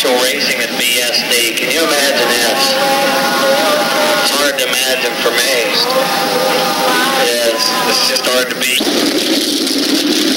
actual racing at BSD. Can you imagine this? It's hard to imagine for me. It's just hard to be.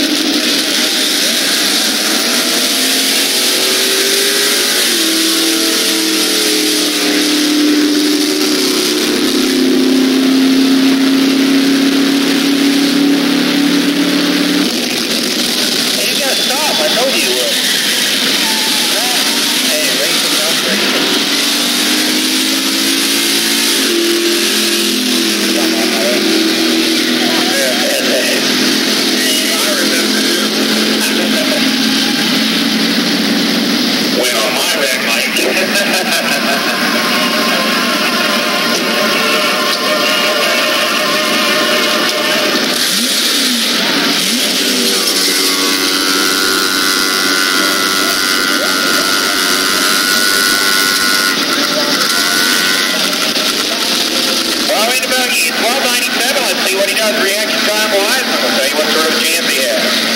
See what he does reaction time wise, and we'll tell you what sort of chance he has.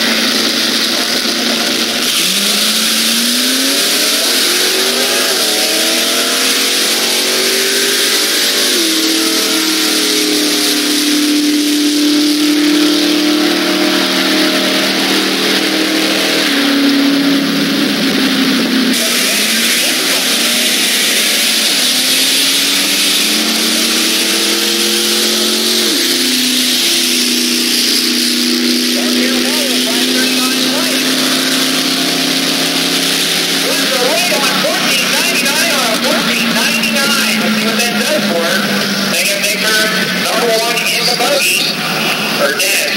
They can make her number one in the buggy, or dead.